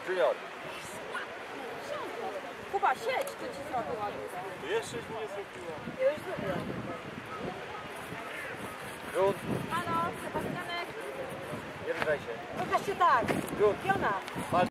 Junior. Kuba, siedź, to ci zrobię ładnie. Jeszcze mi nie zrobiła. Ja już zrobię. Rzut. Halo, Sebastianek. Nie ruszaj się. Pokaż się tak. Rzut. Piona.